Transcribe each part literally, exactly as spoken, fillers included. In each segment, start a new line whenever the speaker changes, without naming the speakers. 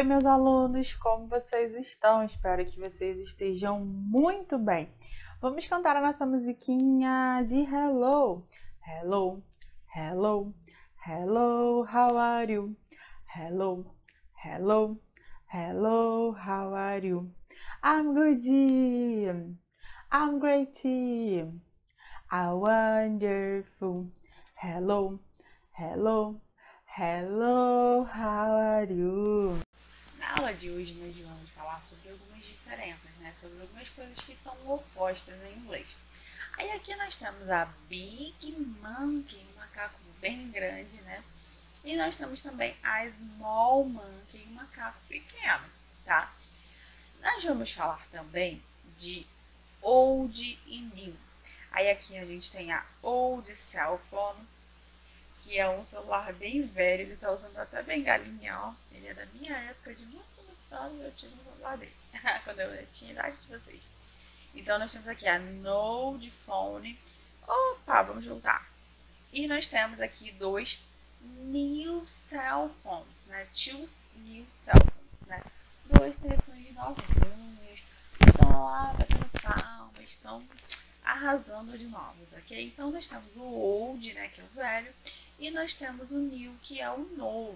meus alunos, como vocês estão? Espero que vocês estejam muito bem. Vamos cantar a nossa musiquinha de hello. Hello, hello, hello, how are you? Hello, hello, hello, how are you? I'm good, I'm great, I'm wonderful. Hello, hello, hello, how are you? Na aula de hoje nós vamos falar sobre algumas diferenças, né? Sobre algumas coisas que são opostas em inglês. Aí aqui nós temos a Big Monkey, um macaco bem grande, né? E nós temos também a Small Monkey, um macaco pequeno, tá? Nós vamos falar também de Old e New. Aí aqui a gente tem a Old Cell Phone, que é um celular bem velho, ele tá usando até bengalinha, ó. Ele é da minha época, de muitos, muitos anos, eu tive um celular desse, quando eu tinha idade de vocês. Então, nós temos aqui a Node Phone. Opa, vamos voltar. E nós temos aqui dois New Cell Phones, né? Two New Cell Phones, né? Dois telefones novos, estão lá batendo palmas, estão arrasando de novos, ok? Então, nós temos o Old, né, que é o velho, e nós temos o New, que é o novo.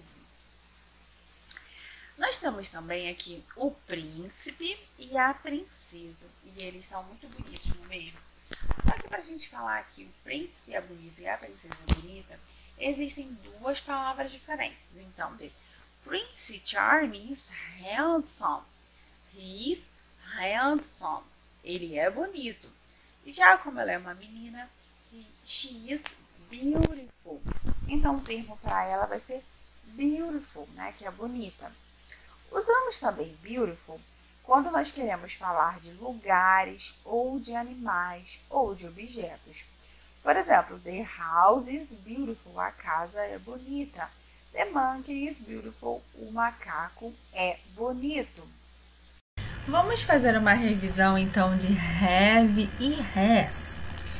Nós temos também aqui o príncipe e a princesa, e eles são muito bonitos, não é mesmo? Só que pra gente falar que o príncipe é bonito e a princesa é bonita, existem duas palavras diferentes. Então, de Prince Charming is handsome. He is handsome. Ele é bonito. E já como ela é uma menina, she is beautiful. Então, o termo para ela vai ser beautiful, né? Que é bonita. Usamos também beautiful quando nós queremos falar de lugares, ou de animais, ou de objetos. Por exemplo, the house is beautiful, a casa é bonita. The monkey is beautiful, o macaco é bonito. Vamos fazer uma revisão então de have e has.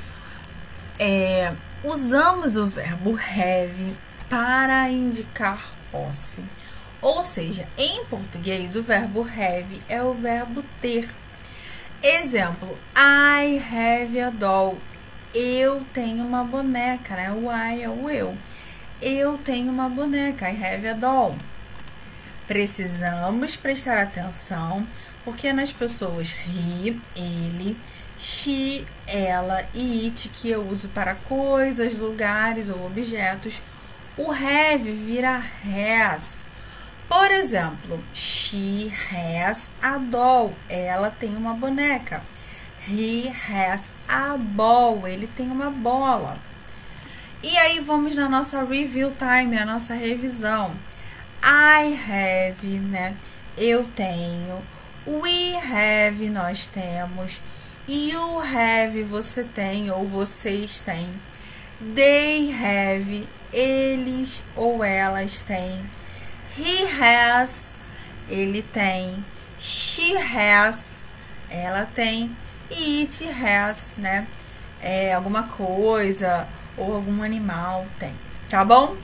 É, usamos o verbo have para indicar posse. Ou seja, em português, o verbo have é o verbo ter. Exemplo, I have a doll. Eu tenho uma boneca, né? O I é o eu. Eu tenho uma boneca, I have a doll. Precisamos prestar atenção, porque nas pessoas he, ele, she, ela e it, que eu uso para coisas, lugares ou objetos, o have vira has. Por exemplo, she has a doll. Ela tem uma boneca. He has a ball. Ele tem uma bola. E aí vamos na nossa review time, a nossa revisão. I have, né? Eu tenho. We have, nós temos. You have, você tem ou vocês têm. They have, eles ou elas têm. He has, ele tem. She has, ela tem. E it has, né? É, alguma coisa ou algum animal tem. Tá bom?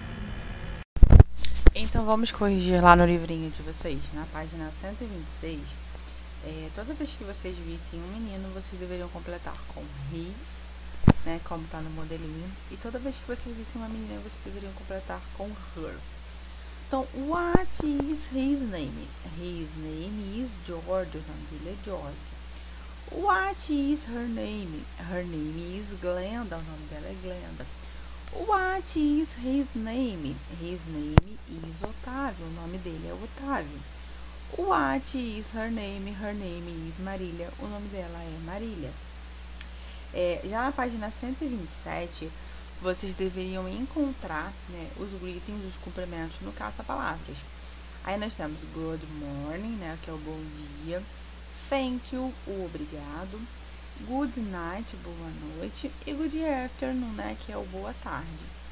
Então, vamos corrigir lá no livrinho de vocês. Na página cento e vinte e seis, é, toda vez que vocês vissem um menino, vocês deveriam completar com his, né? Como tá no modelinho. E toda vez que vocês vissem uma menina, vocês deveriam completar com her. Então, what is his name? His name is George. O nome dele é George. What is her name? Her name is Glenda. O nome dela é Glenda. What is his name? His name is Otávio. O nome dele é Otávio. What is her name? Her name is Marília. O nome dela é Marília. É, já na página cento e vinte e sete, vocês deveriam encontrar, né, os greetings, os cumprimentos no caça-palavras. Aí nós temos good morning, né, que é o bom dia. Thank you, o obrigado. Good night, boa noite. E good afternoon, né, que é o boa tarde.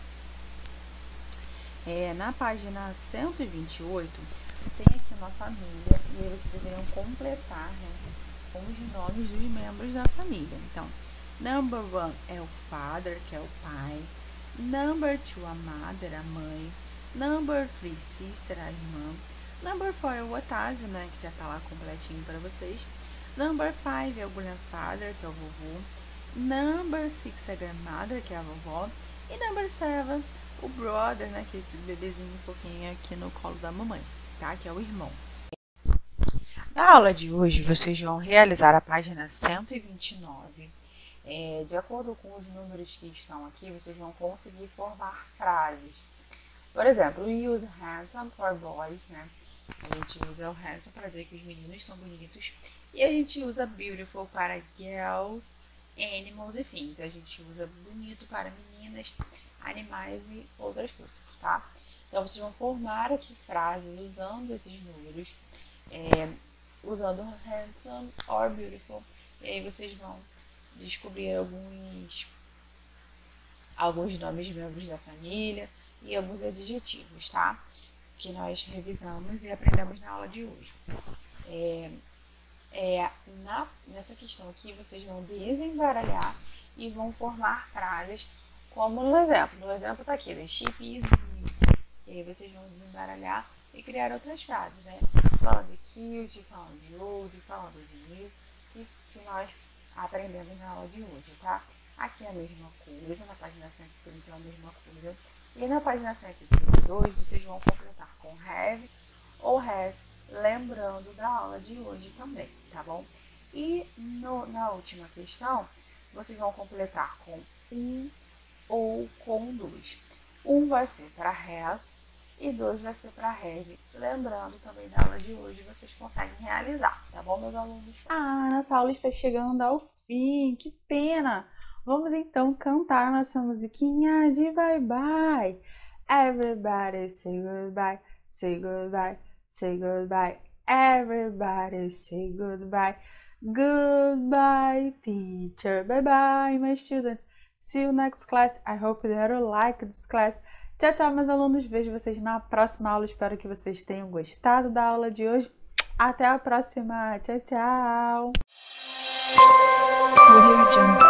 É, na página cento e vinte e oito, tem aqui uma família e aí vocês deveriam completar, né, com os nomes dos membros da família. Então, number one é o father, que é o pai. Number two, a mother, a mãe. Number three, sister, a irmã. Number four é o Otávio, né, que já tá lá completinho para vocês. Number five é o grandfather, que é o vovô. Number six é a grandmother, que é a vovó. E number seven, o brother, né, que é esse bebezinho fofinho aqui no colo da mamãe, tá? Que é o irmão. Na aula de hoje, vocês vão realizar a página cento e vinte e nove. É, de acordo com os números que estão aqui, vocês vão conseguir formar frases. Por exemplo, we use handsome for boys, né? A gente usa o handsome para dizer que os meninos são bonitos. E a gente usa beautiful para girls, animals e things. A gente usa bonito para meninas, animais e outras coisas, tá? Então, vocês vão formar aqui frases usando esses números, é, usando handsome or beautiful. E aí vocês vão descobrir alguns, alguns nomes de membros da família e alguns adjetivos, tá? Que nós revisamos e aprendemos na aula de hoje. É, é, na, nessa questão aqui, vocês vão desembaralhar e vão formar frases como no exemplo. No exemplo tá aqui, the sheep is new. E aí vocês vão desembaralhar e criar outras frases, né? Falando de cute, falando de old, falando de new, isso que nós aprendemos na aula de hoje, tá? Aqui é a mesma coisa, na página cento e trinta é a mesma coisa. E na página cento e trinta e dois, vocês vão completar com have ou has, lembrando da aula de hoje também, tá bom? E no, na última questão, vocês vão completar com um ou com dois. Um vai ser para has e dois vai ser para have. Lembrando também da aula de hoje, vocês conseguem realizar, tá bom, meus alunos? Ah, nossa aula está chegando ao fim, que pena! Vamos então cantar nossa musiquinha de bye bye. Everybody say goodbye, say goodbye, say goodbye. Everybody say goodbye. Goodbye, teacher. Bye bye, my students. See you next class. I hope that you like this class. Tchau, tchau, meus alunos. Vejo vocês na próxima aula. Espero que vocês tenham gostado da aula de hoje. Até a próxima. Tchau, tchau.